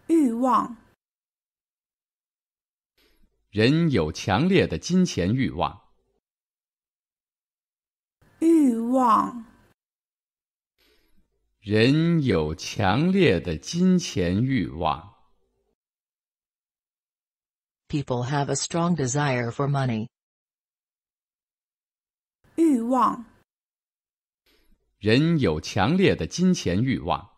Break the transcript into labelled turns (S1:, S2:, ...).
S1: 欲望，
S2: 人有强烈的金钱欲望。
S1: 欲望，
S2: 人有强烈的金钱欲望。
S3: People have a strong desire for money.
S1: 欲望，
S2: 人有强烈的金钱欲望。